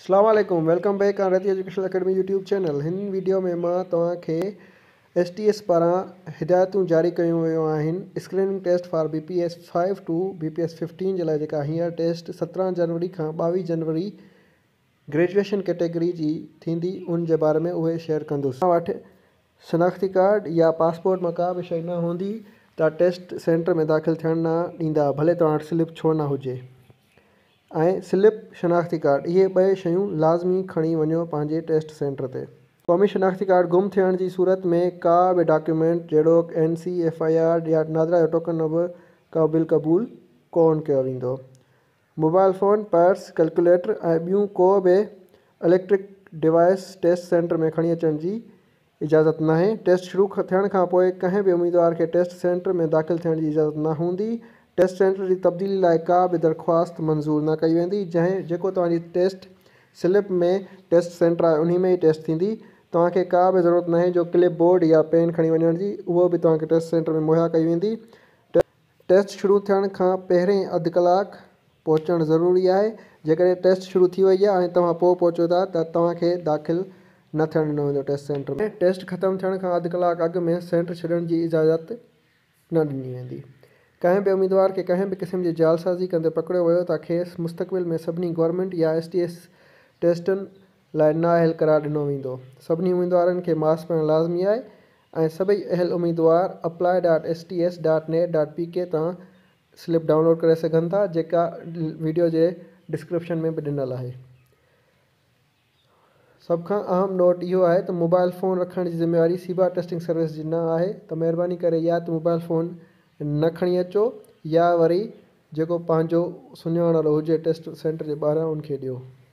अस्सलाम वालेकुम, welcome back on Rati educational academy YouTube channel. हिन वीडियो में मां तव्हांखे STS पारां हिदायतूं जारी कयूं वियूं आहिनि screening test for BPS 5 to BPS 15 जे लाइ जेका हींअर टेस्ट 17 जनवरी खां 22 जनवरी ग्रेजुएशन कैटेगरी जी थींदी उन जे बारे में उहे शेयर कंदुसि। तव्हां वटि शनाख्ती कार्ड या पासपोर्ट मां का बि शइ न हूंदी त टेस्ट सेंटर में दाख़िल थियण न ॾींदा, भले तव्हां वटि स्लिप छो न हुजे। ऐं स्लिप शनाख्ती कार्ड इहे ॿ शयूं लाज़मी खणी वञो पंहिंजे टेस्ट सेंटर ते। क़ौमी शनाख्ती कार्ड गुम थियण जी सूरत में का बि डॉक्यूमेंट जहिड़ो NC FIR या नादरा जो टोकन नंबर क़ाबिल क़बूल कोन कयो वेंदो। मोबाइल फ़ोन, पर्स, कैलकुलेटर ऐं ॿियूं को बि इलेक्ट्रिक डिवाइस टेस्ट सेंटर में खणी अचण जी इजाज़त नाहे। टेस्ट शुरू थियण खां पोइ कंहिं बि उम्मीदवार खे टेस्ट सेंटर में दाख़िल थियण जी इजाज़त न हूंदी। टेस्ट सेंटर जी तब्दीली लाइ का बि दरख़्वास्त मंज़ूर न कई वेंदी। जेको तव्हांजी टेस्ट स्लिप में टेस्ट सेंटर आहे उन में ई टेस्ट थींदी। तव्हांखे का बि ज़रूरत नाहे जो क्लिप बोर्ड या पेन खणी वञण जी, उहो बि तव्हांखे टेस्ट सेंटर में मुहैया कई वेंदी। टेस्ट शुरू थियण खां पहिरें अधु कलाक पहुचणु ज़रूरी आहे। जेकॾहिं टेस्ट शुरू थी वई आहे ऐं तव्हां पोइ पहुचो था त तव्हांखे दाख़िल न थियणु ॾिनो वेंदो टेस्ट सेंटर में। टेस्ट ख़तमु थियण खां अधु कलाक अॻु में सेंटर छॾण जी इजाज़त न ॾिनी वेंदी। कंहिं बि उम्मीदवार खे कंहिं बि क़िस्म जी जालसाज़ी कंदे पकड़ियो वियो त खेसि मुस्तक़बिल में सभिनी गवर्नमेंट या STS टेस्टुनि लाइ नाअहल करार ॾिनो वेंदो। सभिनी उम्मीदवारनि खे मास्क पाइणु लाज़मी आहे ऐं सभई अहल उम्मीदवार apply.sts.net.pk तां स्लिप डाउनलोड करे सघनि था, जेका वीडियो जे डिस्क्रिप्शन में बि ॾिनल आहे। सभ खां अहम नोट इहो आहे त मोबाइल फ़ोन रखण जी ज़िम्मेवारी सीबा टेस्टिंग सर्विस जी न आहे, त महिरबानी करे या त मोबाइल फ़ोन न खणी अचो या वरी जेको पंहिंजो सुञाणल हुजे टेस्ट सेंटर जे ॿाहिरां उनखे ॾियो।